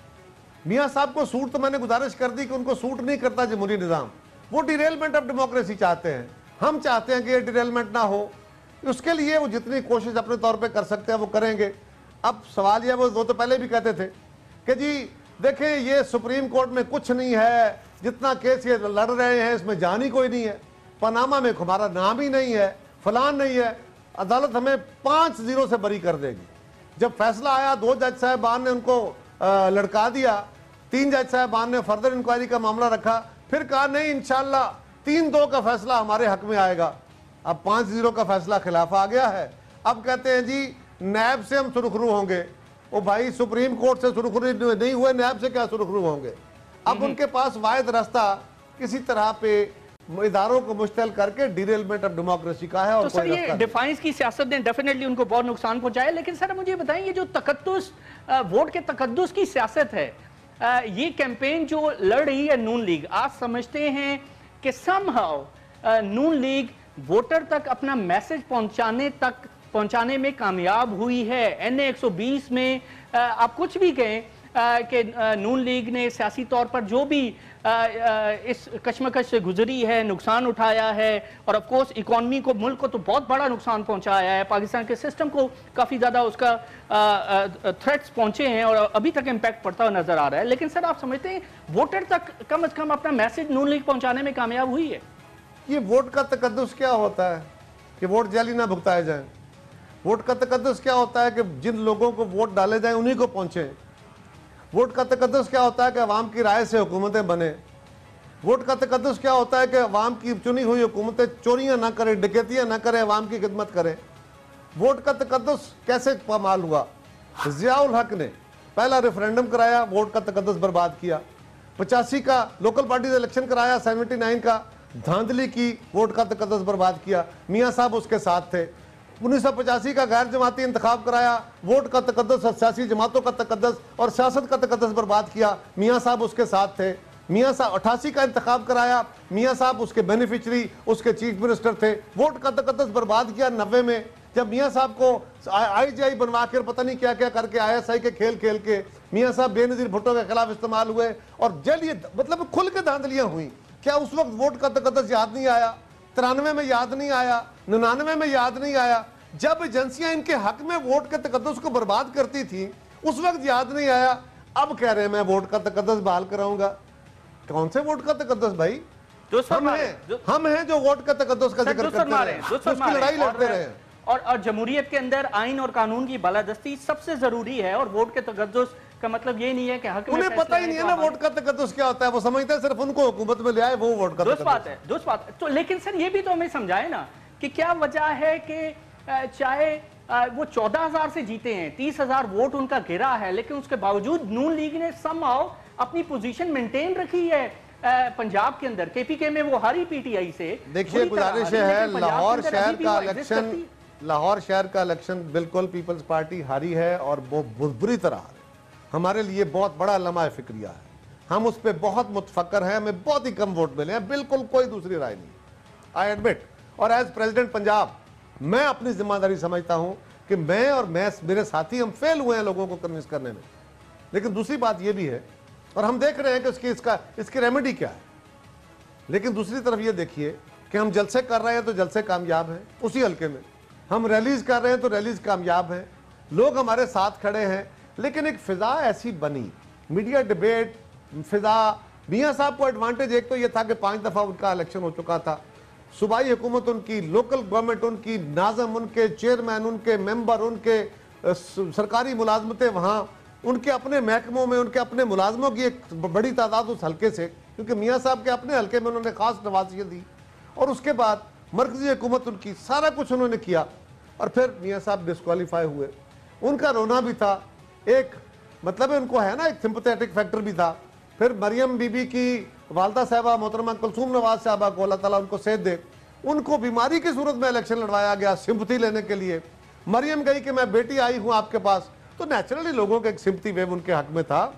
मियां साहब को सूट, तो मैंने गुजारिश कर दी कि उनको सूट नहीं करता जमहूरी निज़ाम। वो डिरेलमेंट ऑफ डेमोक्रेसी चाहते हैं। हम चाहते हैं कि ये डिरेलमेंट ना हो। उसके लिए वो जितनी कोशिश अपने तौर पे कर सकते हैं वो करेंगे। अब सवाल यह, वो तो पहले भी कहते थे कि जी देखें, ये सुप्रीम कोर्ट में कुछ नहीं है, जितना केस ये लड़ रहे हैं इसमें जान ही कोई नहीं है, पनामा में हमारा नाम ही नहीं है, फलान नहीं है, अदालत हमें 5-0 से बरी कर देगी। जब फैसला आया, 2 जज साहबान ने उनको लड़का दिया, 3 जज साहबान ने फर्दर इंक्वायरी का मामला रखा, फिर कहा नहीं, इंशाल्लाह 3-2 का फैसला हमारे हक में आएगा। अब 5-0 का फैसला खिलाफ आ गया है। अब कहते हैं जी नैब से हम सुरखरू होंगे। ओ भाई, सुप्रीम कोर्ट से सुरखरू नहीं हुए, नैब से क्या सुरखरू होंगे? अब उनके पास वाहिद रास्ता किसी तरह पे इदारों को मुश्तल करके डिरेलमेंट ऑफ डेमोक्रेसी का है। और तो सर, ये डिफाइंस की सियासत ने डेफिनेटली उनको बहुत नुकसान पहुंचाया। लेकिन सर मुझे बताएं, ये जो तकद्दुस, वोट के तकद्दुस की सियासत है, ये कैंपेन जो लड़ रही है नून लीग, आप समझते हैं कि समहाउ नून लीग वोटर तक अपना मैसेज पहुंचाने में कामयाब हुई है? NA 120 में आप कुछ भी कहें, कि नून लीग ने सियासी तौर पर जो भी इस कशमकश से गुजरी है, नुकसान उठाया है, और ऑफ कोर्स इकॉनमी को, मुल्क को तो बहुत बड़ा नुकसान पहुंचाया है, पाकिस्तान के सिस्टम को काफ़ी ज़्यादा उसका थ्रेट्स पहुंचे हैं और अभी तक इम्पैक्ट पड़ता हुआ नजर आ रहा है। लेकिन सर आप समझते हैं वोटर तक कम से कम अपना मैसेज नून लीग पहुंचाने में कामयाब हुई है? ये वोट का तकद्दुस क्या होता है कि वोट जाली ना भुगताए जाए? वोट का तकद्दुस क्या होता है कि जिन लोगों को वोट डाले जाए उन्हीं को पहुंचे? वोट का तकद्दुस क्या होता है कि अवाम की राय से हुकूमतें बने? वोट का तकद्दुस क्या होता है कि अवाम की चुनी हुई हुकूमतें चोरियां ना करें, डकैतियां ना करें, अवाम की खिदमत करें? वोट का तकद्दुस कैसे पामाल हुआ? ज़ियाउल हक ने पहला रेफरेंडम कराया, वोट का तकद्दुस बर्बाद किया। 85 का लोकल पार्टी इलेक्शन कराया, 79 का धांधली की, वोट का तकद्दुस बर्बाद किया। मियाँ साहब उसके साथ थे। 1985 का गैर जमाती इंतखाब कराया, वोट का तकद्दुस, सियासी जमातों का तकद्दुस और सियासत का तकद्दुस बर्बाद किया। मियाँ साहब उसके साथ थे। मियाँ साहब 88 का इंतखाब कराया, मियाँ साहब उसके बेनिफिशरी, उसके चीफ मिनिस्टर थे, वोट का तकद्दुस बर्बाद किया। 90 में जब मियाँ साहब को IGI बनवा कर पता नहीं क्या क्या करके ISI के खेल खेल के मियाँ साहब बेनजीर भुट्टो के खिलाफ इस्तेमाल हुए और जल ये मतलब खुल के धांधलियां हुई। क्या उस वक्त वोट का तकद्दुस याद नहीं आया? 93 में याद नहीं आया? 99 में याद नहीं आया? जब एजेंसियां इनके हक में वोट के तकद्दुस को बर्बाद करती थी उस वक्त याद नहीं आया। अब कह रहे हैं मैं वोट का तकद्दुस बहाल कराऊंगा। कौन से वोट का तकद्दुस भाई? हम हैं जो वोट का तकद्दुस का जिक्र करते हैं, उसकी लड़ाई लड़ते रहे हैं। और जमहूरियत के अंदर आइन और कानून की बालादस्ती सबसे जरूरी है और वोट के तकद्दुस का मतलब ये नहीं है कि हक में उन्हें पता ही नहीं है ना वोट का तकद्दुस क्या होता है। वो समझते हैं सिर्फ उनको हुकूमत में ले आए वो वोट का दुरुस्त बात है, दुरुस्त बात है। तो लेकिन सर ये भी तो हमें समझाए ना कि क्या वजह है कि चाहे वो 14,000 से जीते हैं, 30,000 वोट उनका गिरा है, लेकिन उसके बावजूद नून लीग ने समहाउ अपनी पोजीशन मेंटेन रखी है पंजाब के अंदर। KPK में वो हारी PTI से। देखिए गुजारिश है, लाहौर शहर का इलेक्शन बिल्कुल पीपल्स पार्टी हारी है और वो बुरी तरह हारी। हमारे लिए बहुत बड़ा लम्हा फिक्रिया है, हम उस पर बहुत मुतफक्र हैं, हमें बहुत ही कम वोट मिले हैं, बिल्कुल कोई दूसरी राय नहीं, आई एडमिट। और एज प्रेसिडेंट पंजाब मैं अपनी जिम्मेदारी समझता हूं कि मैं और मेरे साथी हम फेल हुए हैं लोगों को कन्विंस करने में। लेकिन दूसरी बात यह भी है और हम देख रहे हैं कि इसकी रेमेडी क्या है। लेकिन दूसरी तरफ ये देखिए कि हम जलसे कर रहे हैं तो जलसे कामयाब हैं उसी हल्के में, हम रैलीज कर रहे हैं तो रैलीज कामयाब हैं, लोग हमारे साथ खड़े हैं। लेकिन एक फिजा ऐसी बनी, मीडिया डिबेट फिजा, मियाँ साहब को एडवांटेज एक तो ये था कि 5 दफा उनका इलेक्शन हो चुका था, सूबाई हुकूमत उनकी, लोकल गवर्नमेंट उनकी, नाज़म उनके, चेयरमैन उनके, मेंबर उनके, सरकारी मुलाजमतें वहाँ, उनके अपने महकमों में उनके अपने मुलाजमों की एक बड़ी तादाद उस हल्के से, क्योंकि मियाँ साहब के अपने हल्के में उन्होंने खास नवाजियत दी। और उसके बाद मरकजी हुकूमत उनकी, सारा कुछ उन्होंने किया और फिर मियाँ साहब डिस्क्वालीफाई हुए। उनका रोना भी था, एक मतलब उनको है ना एक सिंपैथेटिक फैक्टर भी था। फिर मरियम बीबी की वालदा साहबा मोहतरमा कुलसूम नवाज साहबा को अल्लाह ताला उनको सेहत दे, उनको बीमारी की सूरत में इलेक्शन लड़वाया गया सिंपैथी लेने के लिए। मरियम गई कि मैं बेटी आई हूँ आपके पास, तो नेचुरली लोगों का एक सिंपैथी वेव उनके हक में था।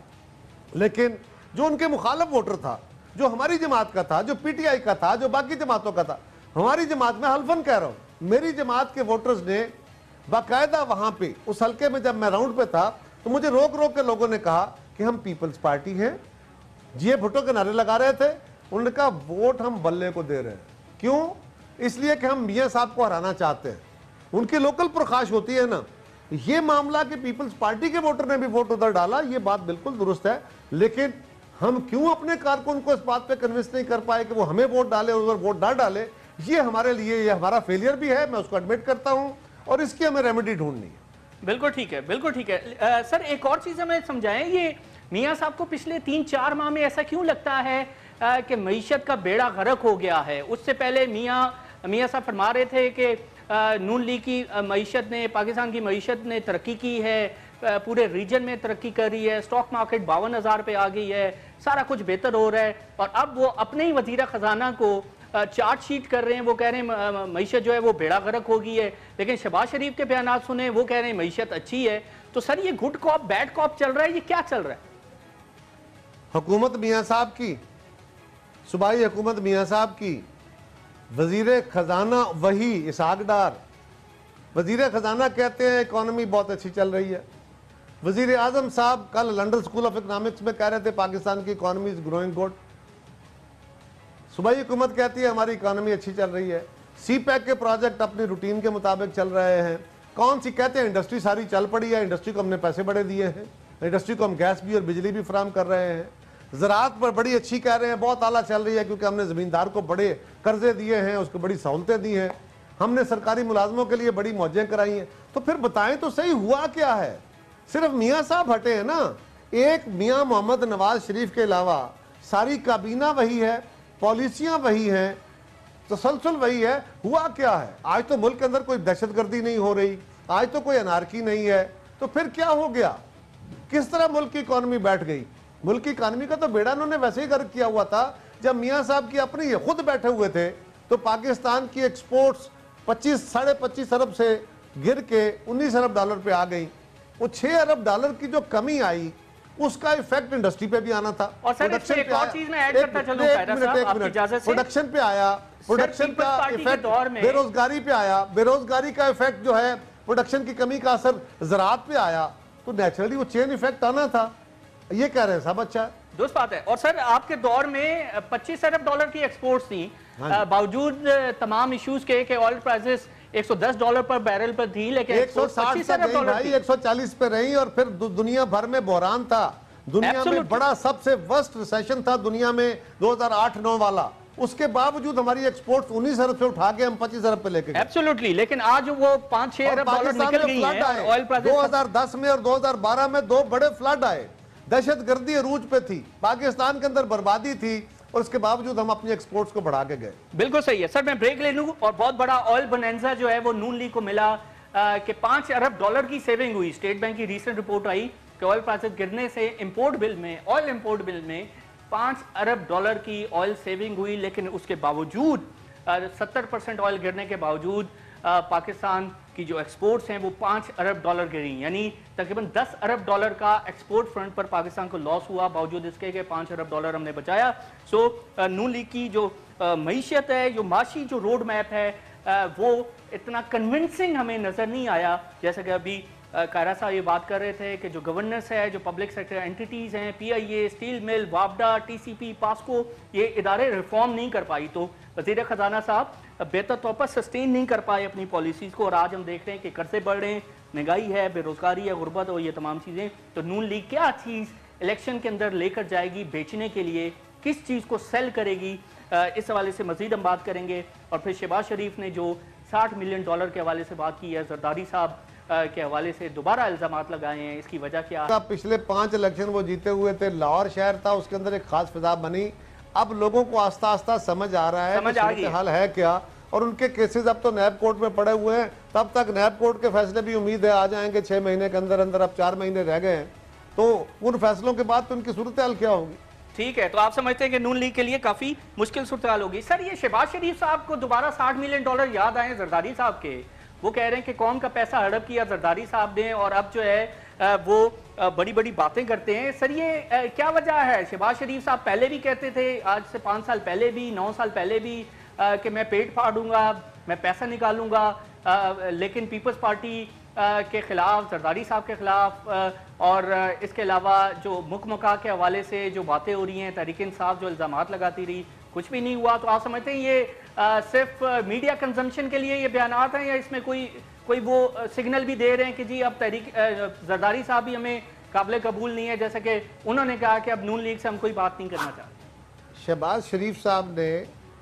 लेकिन जो उनके मुखालिफ वोटर था, जो हमारी जमात का था, जो PTI का था, जो बाकी जमातों का था, हमारी जमात में हल्फन कह रहा हूँ, मेरी जमात के वोटर्स ने बाकायदा वहां पे उस हल्के में जब मैं राउंड पे था तो मुझे रोक रोक के लोगों ने कहा कि हम पीपल्स पार्टी हैं। जी भुट्टो के नारे लगा रहे थे, उन्होंने कहा वोट हम बल्ले को दे रहे हैं। क्यों? इसलिए कि हम मियाँ साहब को हराना चाहते हैं। उनकी लोकल प्रकाश होती है ना, ये मामला कि पीपल्स पार्टी के वोटर ने भी वोट उधर डाला, ये बात बिल्कुल दुरुस्त है। लेकिन हम क्यों अपने कारकुन को इस बात पे कन्विंस नहीं कर पाए कि वो हमें वोट डाले और उधर वोट ना डाले, ये हमारे लिए ये हमारा फेलियर भी है, मैं उसको एडमिट करता हूं और इसकी हमें रेमेडी ढूंढनी है। बिल्कुल ठीक है, बिल्कुल ठीक है। सर एक और चीज हमें समझाएं, ये मियाँ साहब को पिछले 3-4 माह में ऐसा क्यों लगता है कि मईशत का बेड़ा गर्क हो गया है? उससे पहले मियाँ साहब फरमा रहे थे कि नून लीग की मईशत ने, पाकिस्तान की मईशत ने तरक्की की है, पूरे रीजन में तरक्की कर रही है, स्टॉक मार्केट 52,000 पे आ गई है, सारा कुछ बेहतर हो रहा है। और अब वो अपने ही वजीरा खजाना को चार्जशीट कर रहे हैं, वो कह रहे हैं मईशत जो है वो बेड़ा गर्क हो गई है। लेकिन शहबाज शरीफ के बयान सुने, वो कह रहे हैं मईशत अच्छी है। तो सर ये गुड कॉप बैड कॉप चल रहा है, ये क्या चल रहा है? हुकूमत मियाँ साहब की, सूबाई हुकूमत मियाँ साहब की, वजीर खजाना वही इसहाक डार, वजीर खजाना कहते हैं इकॉनमी बहुत अच्छी चल रही है, वजीर आजम साहब कल लंदन स्कूल ऑफ इकोनॉमिक्स में कह रहे थे पाकिस्तान की इकोनॉमी इज ग्रोइंग गुड। सूबाई हुकूमत कहती है हमारी इकोनॉमी अच्छी चल रही है। सी पैक के प्रोजेक्ट अपनी रूटीन के मुताबिक चल रहे हैं। कौन सी कहते हैं इंडस्ट्री सारी चल पड़ी है, इंडस्ट्री को हमने पैसे बड़े दिए हैं, इंडस्ट्री को हम गैस भी और बिजली भी फराम कर रहे हैं। ज़राअत पर बड़ी अच्छी कह रहे हैं, बहुत आला चल रही है क्योंकि हमने ज़मींदार को बड़े कर्जे दिए हैं, उसको बड़ी सहूलतें दी हैं, हमने सरकारी मुलाजमों के लिए बड़ी मौजें कराई हैं। तो फिर बताएं तो सही हुआ क्या है? सिर्फ मियाँ साहब हटे हैं ना, एक मियाँ मोहम्मद नवाज शरीफ के अलावा सारी काबीना वही है, पॉलिसियाँ वही हैं, तसलसल वही है। हुआ क्या है? आज तो मुल्क के अंदर कोई दहशतगर्दी नहीं हो रही, आज तो कोई अनारकी नहीं है, तो फिर क्या हो गया? किस तरह मुल्क की इकॉनमी बैठ गई? मुल्क की इकॉनमी का तो बेड़ा उन्होंने वैसे ही गर्क किया हुआ था जब मियाँ साहब की अपनी है, खुद बैठे हुए थे तो पाकिस्तान की एक्सपोर्ट्स 25-25.5 अरब से गिर के 19 अरब डॉलर पे आ गई। वो 6 अरब डॉलर की जो कमी आई उसका इफेक्ट इंडस्ट्री पे भी आना था। और सर प्रोडक्शन एक और चीज मैं ऐड करता चलूं खैरा साहब, आपकी इजाजत से। प्रोडक्शन पे आया, प्रोडक्शन का इफेक्ट बेरोजगारी पे आया, बेरोजगारी का इफेक्ट जो है प्रोडक्शन की कमी का असर ज़राअत पे आया, तो नेचुरली वो चेन इफेक्ट आना था। ये कह रहे हैं साहब, अच्छा दोस्त बात है। और सर आपके दौर में 25 अरब डॉलर की एक्सपोर्ट्स थी, बावजूद तमाम इश्यूज के ऑयल प्राइसेस $110 पर बैरल पर थी, लेकिन 160 पे गई भाई, 140 पे रही और फिर दुनिया भर में बहरान था। दुनिया में बड़ा सबसे वर्स्ट रिसेशन था दुनिया में 2008-9 वाला। उसके बावजूद हमारी एक्सपोर्ट्स 19 अरब से उठा के हम 25 अरब पे लेके गए। एब्सोल्युटली, लेकिन आज वो 5-6 अरब डॉलर निकल गई हैं और ऑयल प्राइसेस 2010 में और 2012 में 2 बड़े फ्लड आए, दहशतगर्दी अरूज पे थी, पाकिस्तान के अंदर बर्बादी थी, और उसके बावजूद हम अपनी एक्सपोर्ट्स को बढ़ा के गए। बिल्कुल सही है सर, मैं ब्रेक ले लूं। और बहुत बड़ा ऑयल बोनेंजा जो है वो नून लीग को मिला कि 5 अरब डॉलर की सेविंग हुई। स्टेट बैंक की रीसेंट रिपोर्ट आई कि ऑयल प्राइसेस गिरने से इंपोर्ट बिल में, ऑयल इंपोर्ट बिल में 5 अरब डॉलर की ऑयल सेविंग हुई, लेकिन उसके बावजूद 70% ऑयल गिरने के बावजूद पाकिस्तान की जो एक्सपोर्ट्स हैं वो 5 अरब डॉलर गिरी, यानी तकरीबन 10 अरब डॉलर का एक्सपोर्ट फ्रंट पर पाकिस्तान को लॉस हुआ, बावजूद इसके कि 5 अरब डॉलर हमने बचाया। सो नून लीग की जो मईशत है, जो माशी जो रोड मैप है, वो इतना कन्विंसिंग हमें नज़र नहीं आया। जैसे कि अभी कायरा साहब ये बात कर रहे थे कि जो गवर्नेंस है, जो पब्लिक सेक्टर एंटिटीज़ हैं, PIA, स्टील मिल, वापडा, TCP, पास्को, ये इदारे रिफॉर्म नहीं कर पाई, तो वज़ीर ख़जाना साहब बेहतर तौर पर सस्टेन नहीं कर पाए अपनी पॉलिसीज़ को, और आज हम देख रहे हैं कि कर्जे बढ़ रहे हैं, महंगाई है, बेरोजगारी है, गुर्बत और ये तमाम चीज़ें। तो नून लीग क्या चीज़ इलेक्शन के अंदर लेकर जाएगी बेचने के लिए, किस चीज़ को सेल करेगी, इस हवाले से मज़ीद हम बात करेंगे। और फिर शहबाज शरीफ ने जो $60 मिलियन के हवाले से बात की है, जरदारी साहब के हवाले से दोबारा इल्जामात लगाए हैं, इसकी वजह क्या है? पिछले 5 इलेक्शन वो जीते हुए थे, लाहौर शहर था, उसके अंदर एक खास फिजा बनी। अब लोगों को आस्ता आस्ता समझ आ रहा है कि हाल है क्या, और उनके केसेस अब तो नैब कोर्ट में पड़े हुए हैं। तब तक नैब कोर्ट के फैसले भी उम्मीद है आ जाएंगे 6 महीने के अंदर अंदर, अब 4 महीने रह गए हैं, तो उन फैसलों के बाद तो उनकी सूरत हाल क्या होगी? ठीक है, तो आप समझते हैं कि नून लीग के लिए काफी मुश्किल सूरत हाल होगी। सर ये शहबाज शरीफ साहब को दोबारा $60 मिलियन याद आए जरदारी साहब के, वो कह रहे हैं कि कौम का पैसा हड़प किया जरदारी साहब ने, और अब जो है वो बड़ी बड़ी बातें करते हैं। सर ये क्या वजह है? शहबाज शरीफ साहब पहले भी कहते थे, आज से 5 साल पहले भी, 9 साल पहले भी, कि मैं पेट फाड़ूंगा, मैं पैसा निकालूंगा, लेकिन पीपल्स पार्टी के खिलाफ, जरदारी साहब के खिलाफ, और इसके अलावा जो मुकमका के हवाले से जो बातें हो रही हैं, तहरीक इंसाफ जो इल्ज़ामात लगाती रही, कुछ भी नहीं हुआ। तो आप समझते हैं ये सिर्फ मीडिया कंजम्पशन के लिए ये बयानात हैं, या इसमें कोई वो सिग्नल भी दे रहे हैं कि जी अब तहरीक जरदारी साहब भी हमें काबिल कबूल नहीं है, जैसे कि उन्होंने कहा कि अब नून लीग से हम कोई बात नहीं करना चाहते। शहबाज शरीफ साहब ने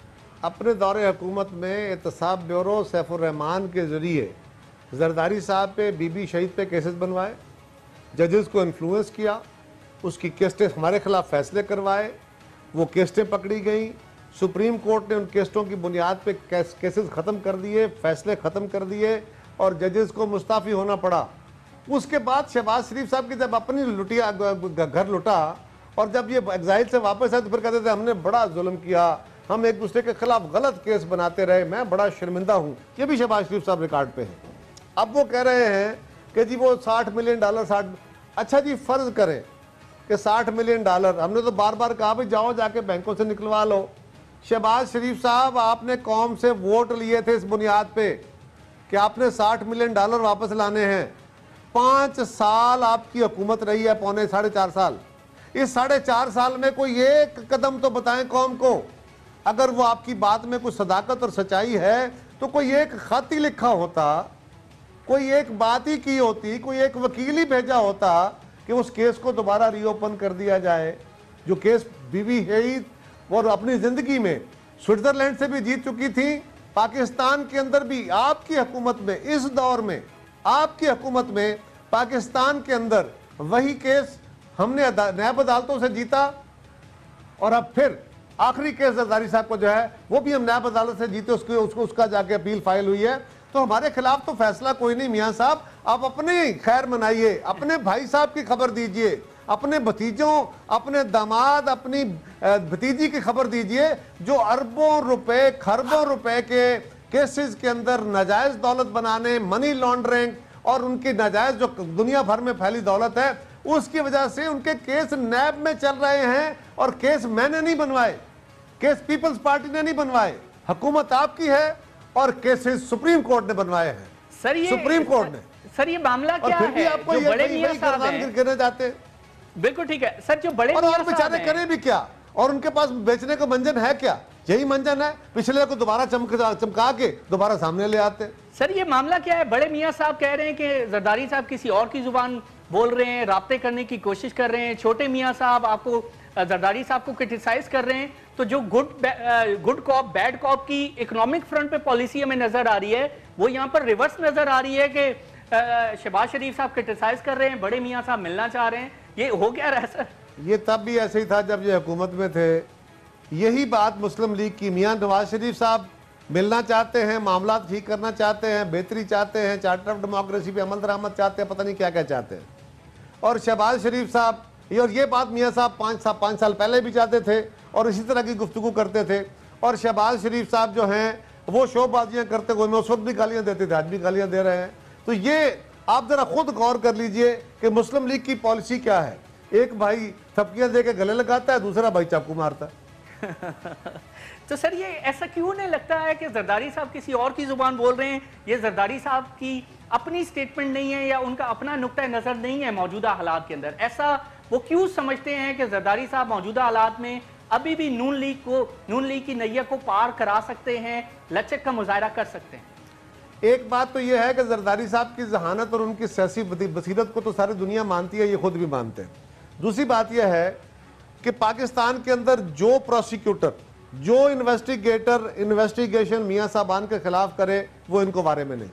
अपने दौरे हुकूमत में एहतसाब ब्यूरो सैफुर रहमान के ज़रिए जरदारी साहब पे, बीबी शहीद पे केसेस बनवाए, जजेस को इन्फ्लुएंस किया, उसकी केसें हमारे खिलाफ फैसले करवाए, वो केसें पकड़ी गई, सुप्रीम कोर्ट ने उन केसों की बुनियाद पे केसेस ख़त्म कर दिए, फैसले ख़त्म कर दिए, और जजेस को मुस्ताफ़ी होना पड़ा। उसके बाद शहबाज शरीफ साहब की जब अपनी लुटिया घर लुटा, और जब ये एग्जाइल से वापस आए तो फिर कहते थे हमने बड़ा जुल्म किया, हम एक दूसरे के खिलाफ गलत केस बनाते रहे, मैं बड़ा शर्मिंदा हूँ। ये भी शहबाज शरीफ साहब रिकॉर्ड पे हैं। अब वो कह रहे हैं कि जी वो $60 मिलियन, अच्छा जी फ़र्ज़ करें कि $60 मिलियन, हमने तो बार बार कहा भाई जाओ जाके बैंकों से निकलवा लो। शहबाज शरीफ साहब, आपने कौम से वोट लिए थे इस बुनियाद पे कि आपने $60 मिलियन वापस लाने हैं। 5 साल आपकी हुकूमत रही है, पौने 4.5 साल। इस 4.5 साल में कोई एक कदम तो बताएं कौम को, अगर वो आपकी बात में कुछ सदाकत और सच्चाई है तो कोई एक खत ही लिखा होता, कोई एक बात ही की होती, कोई एक वकील ही भेजा होता कि उस केस को दोबारा रीओपन कर दिया जाए। जो केस बीवी है ही और अपनी जिंदगी में स्विट्जरलैंड से भी जीत चुकी थी, पाकिस्तान के अंदर भी आपकी हुकूमत में, इस दौर में आपकी हुकूमत में पाकिस्तान के अंदर वही केस हमने नैब अदालतों से जीता, और अब फिर आखिरी केस जरदारी साहब को जो है वो भी हम नैब अदालत से जीते, उसका जाके अपील फाइल हुई है। तो हमारे खिलाफ तो फैसला कोई नहीं। मियां साहब, आप अपने खैर मनाइए, अपने भाई साहब की खबर दीजिए, अपने भतीजों, अपने दामाद, अपनी भतीजी की खबर दीजिए जो अरबों रुपए, खरबों रुपए के केसेस के अंदर नाजायज दौलत बनाने, मनी लॉन्ड्रिंग और उनकी नाजायज जो दुनिया भर में फैली दौलत है, उसकी वजह से उनके केस नैब में चल रहे हैं। और केस मैंने नहीं बनवाए, केस पीपल्स पार्टी ने नहीं बनवाए, हुकूमत आपकी है, और केसेस सुप्रीम कोर्ट ने बनवाए हैं। सर ये सुप्रीम कोर्ट ने, सर ये मामला क्या है? फिर भी आपको जो बड़े मियां साहब हैं गिरने जाते हैं। बिल्कुल ठीक है सर, जो बड़े और बेचारे करें भी क्या, और उनके पास बेचने का मंजन है क्या? यही मंजन है, पिछले को दोबारा चमका के दोबारा सामने ले आते। सर ये मामला क्या है? बड़े मियां साहब कह रहे हैं कि जरदारी साहब किसी और की जुबान बोल रहे हैं, राब्ते करने की कोशिश कर रहे हैं। छोटे मियां साहब आपको जरदारी साहब को क्रिटिसाइज कर रहे हैं। तो जो गुड कॉप बैड कॉप की इकोनॉमिक फ्रंट पे पॉलिसी हमें नजर आ रही है, वो यहाँ पर रिवर्स नजर आ रही है कि शहबाज शरीफ साहब क्रिटिसाइज कर रहे हैं, बड़े मियां साहब मिलना चाह रहे हैं। ये हो क्या रहा है सर? ये तब भी ऐसे ही था जब ये हुकूमत में थे। यही बात मुस्लिम लीग की, मियां नवाज शरीफ साहब मिलना चाहते हैं, मामला ठीक करना चाहते हैं, बेहतरी चाहते हैं, चार्टर ऑफ डेमोक्रेसी पे अमल दरामद चाहते हैं, पता नहीं क्या क्या चाहते हैं। और शहबाज शरीफ साहब, और ये बात मियां साहब 5 साल पहले भी चाहते थे और इसी तरह की गुफ्तगू करते थे। और शहबाज शरीफ साहब जो हैं वो शोबाजियां करते हुए, मैं उस वक्त भी गालियां देते थे, आज भी गालियां दे रहे हैं। तो ये आप जरा खुद गौर कर लीजिए कि मुस्लिम लीग की पॉलिसी क्या है। एक भाई थपकियां दे के गले लगाता है, दूसरा भाई चाकू मारता है। तो सर ये ऐसा क्यों नहीं लगता है कि जरदारी साहब किसी और की जुबान बोल रहे हैं? ये जरदारी साहब की अपनी स्टेटमेंट नहीं है या उनका अपना नुक्ता नजर नहीं है मौजूदा हालात के अंदर? ऐसा वो क्यों समझते हैं कि जरदारी साहब मौजूदा हालात में अभी भी नून लीग की नैया को पार करा सकते हैं, लचक का मुजाहरा कर सकते हैं? एक बात तो यह है कि जरदारी साहब की जहानत और उनकी सियासी बसीरत को तो सारी दुनिया मानती है, ये खुद भी मानते हैं। दूसरी बात यह है कि पाकिस्तान के अंदर जो प्रोसिक्यूटर, जो इन्वेस्टिगेशन मियां साहबान के खिलाफ करे वो इनको बारे में नहीं,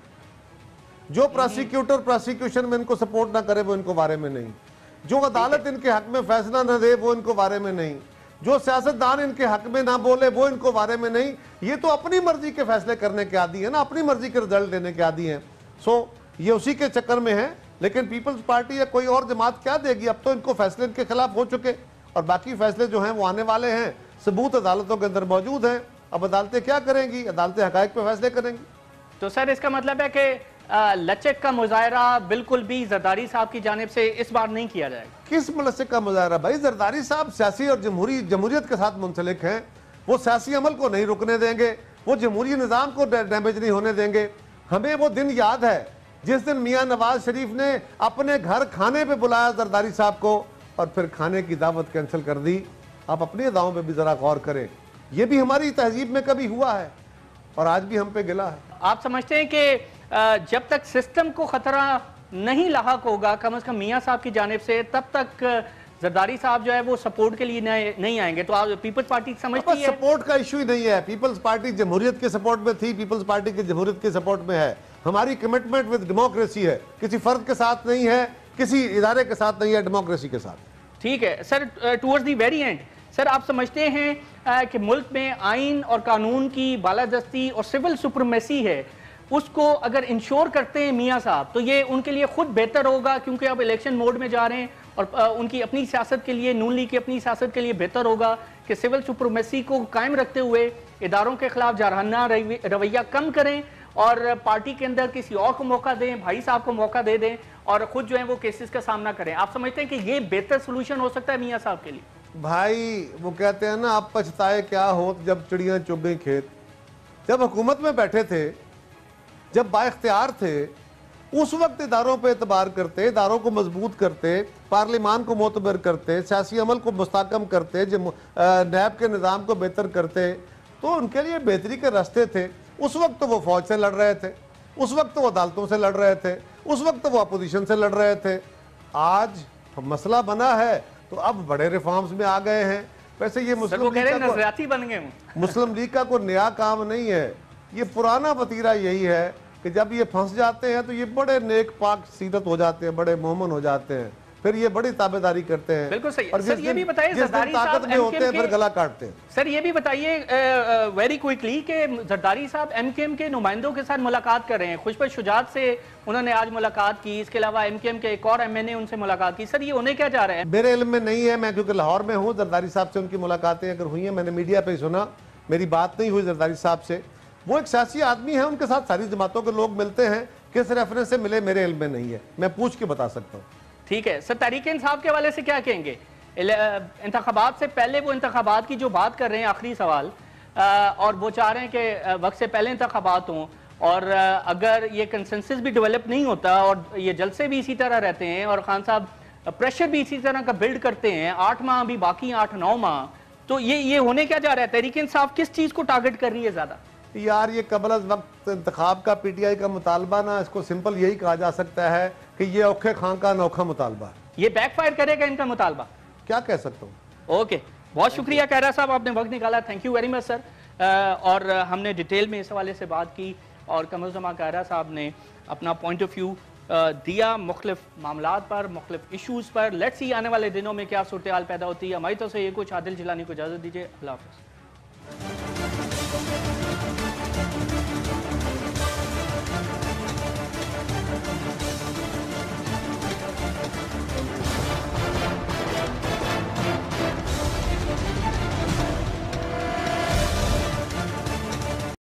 जो प्रोसिक्यूटर प्रोसिक्यूशन में इनको सपोर्ट ना करे वो इनको बारे में नहीं, जो अदालत इनके हक में फैसला ना दे वो इनको बारे में नहीं, जो सियासतदान इनके हक में ना बोले वो इनको बारे में नहीं। ये तो अपनी मर्जी के फैसले करने के आदी है ना, अपनी मर्जी के रिजल्ट देने के आदी हैं। सो ये उसी के चक्कर में है। लेकिन पीपल्स पार्टी या कोई और जमात क्या देगी? अब तो इनको फैसले इनके खिलाफ हो चुके और बाकी फैसले जो हैं वो आने वाले हैं, सबूत अदालतों के अंदर मौजूद हैं। अब अदालतें क्या करेंगी? अदालतें हकायक पे फैसले करेंगी। तो सर इसका मतलब है कि लचक का मुजाहरा बिल्कुल भी जरदारी साहब की जानिब से इस बार नहीं किया जाएगा? किस लचक का मुजाहरा भाई? जरदारी साहब सियासी और जमहूरियत के साथ मुंसलिक हैं, वो सियासी अमल को नहीं रुकने देंगे, वो जमहूरी निज़ाम को डैमेज नहीं होने देंगे। हमें वो दिन याद है जिस दिन मियां नवाज शरीफ ने अपने घर खाने पे बुलाया जरदारी साहब को और फिर खाने की दावत कैंसिल कर दी। आप अपनी अदाओं पे भी जरा गौर करें, ये भी हमारी तहजीब में कभी हुआ है और आज भी हम पे गिला है। आप समझते हैं कि जब तक सिस्टम को खतरा नहीं लाहक होगा कम से कम मियां साहब की जानिब से, तब तक जरदारी साहब जो है वो सपोर्ट के लिए नहीं आएंगे? तो आप पीपल्स पार्टी समझती है सपोर्ट का इशू ही नहीं है। पीपल्स पार्टी जमहूरियत के सपोर्ट में थी, पीपल्स पार्टी की जमहूरियत के सपोर्ट में है। हमारी कमिटमेंट विद डेमोक्रेसी है, किसी फर्द के साथ नहीं है, किसी इदारे के साथ नहीं है, डेमोक्रेसी के साथ। ठीक है sir, towards the very end sir, आप समझते हैं कि मुल्क में आइन और कानून की बालादस्ती और सिविल सुप्रीमेसी है, उसको अगर इंश्योर करते हैं मियां साहब तो ये उनके लिए खुद बेहतर होगा, क्योंकि अब इलेक्शन मोड में जा रहे हैं और उनकी अपनी सियासत के लिए, नून लीग की अपनी सियासत के लिए बेहतर होगा कि सिविल सुप्रीमेसी को कायम रखते हुए इदारों के खिलाफ जारहाना रवैया कम करें और पार्टी के अंदर किसी और को मौका दें, भाई साहब को मौका दे दें और खुद जो है वो केसेस का सामना करें। आप समझते हैं कि ये बेहतर सोल्यूशन हो सकता है मियां साहब के लिए? भाई वो कहते हैं ना, आप पछताए क्या हो जब चिड़ियां चुग गई खेत। जब हुकूमत में बैठे थे, जब बाइख्तियार थे, उस वक्त इदारों पे एतबार करते, इदारों को मजबूत करते, पार्लिमान को मोतबर करते, सियासी अमल को मुस्तहकम करते, नैब के निज़ाम को बेहतर करते, तो उनके लिए बेहतरी के रास्ते थे। उस वक्त तो वो फौज से लड़ रहे थे, उस वक्त तो वो अदालतों से लड़ रहे थे, उस वक्त तो वो अपोजिशन से लड़ रहे थे। आज मसला बना है तो अब बड़े रिफॉर्म्स में आ गए हैं। वैसे ये मुस्लिम लीग का कोई नया काम नहीं है, ये पुराना वतीरा यही है कि जब ये फंस जाते हैं तो ये बड़े नेक पाक सीरत हो जाते हैं, बड़े मोहमन हो जाते हैं, फिर ये बड़ी ताबेदारी करते हैं। बिल्कुल सही। और सर ये भी बताइए, जरदारी ताकत में होते हैं फिर गला काटते हैं। सर ये भी बताइए वेरी क्विकली कि जरदारी साहब एमकेएम के नुमाइंदों के साथ मुलाकात कर रहे हैं। खुशबू शुजात से उन्होंने आज मुलाकात की, इसके अलावा एमकेएम के एक और एमएनए उनसे मुलाकात की। सर ये उन्हें क्या जा रहे हैं? मेरे इल्म में नहीं है, मैं क्योंकि लाहौर में हूँ। जरदारी साहब से उनकी मुलाकातें अगर हुई हैं, मैंने मीडिया पे सुना, मेरी बात नहीं हुई जरदारी साहब से। वो एक सियासी आदमी है, उनके साथ सारी जमातों के लोग मिलते हैं, किस रेफरेंस से मिले मेरे इल्म में नहीं है, मैं पूछ के बता सकता हूँ। ठीक है सर, तहरीक इंसाफ के हवाले से क्या कहेंगे? इंतखाबात से पहले वो इंतखाबात की जो बात कर रहे हैं, आखिरी सवाल, और वो चाह रहे हैं कि वक्त से पहले इंतखाबात हों, और अगर ये कंसेंसस भी डेवलप नहीं होता और ये जलसे भी इसी तरह रहते हैं और खान साहब प्रेशर भी इसी तरह का बिल्ड करते हैं, 8 माह भी बाकी 8-9 माह, तो ये होने क्या जा रहा है? तहरीक इंसाफ किस चीज़ को टारगेट कर रही है ज़्यादा? यार ये कबल अज़ वक्त इंतखाब का पीटीआई का मुतालबा ना, इसको सिंपल यही कहा जा सकता है कि ये औखे खां का अनोखा मुतालबा है। ये बैकफायर करेगा इनका मुतालबा? क्या कह सकता हूँ। ओके, बहुत शुक्रिया कैरा साहब, आपने वक्त निकाला, thank you very much sir. और हमने डिटेल में इस हवाले से बात की और कमरुज़्ज़मा कैरा साहब ने अपना पॉइंट ऑफ व्यू दिया मुख्तलिफ मामलात पर, मुख्तलिफ इशूज़ पर। लेट्स सी आने वाले दिनों में क्या सूरत हाल पैदा होती है। हमारी तरफ से ये कुछ, आदिल जिलानी को इजाज़त दीजिए, अल्लाह हाफ़िज़।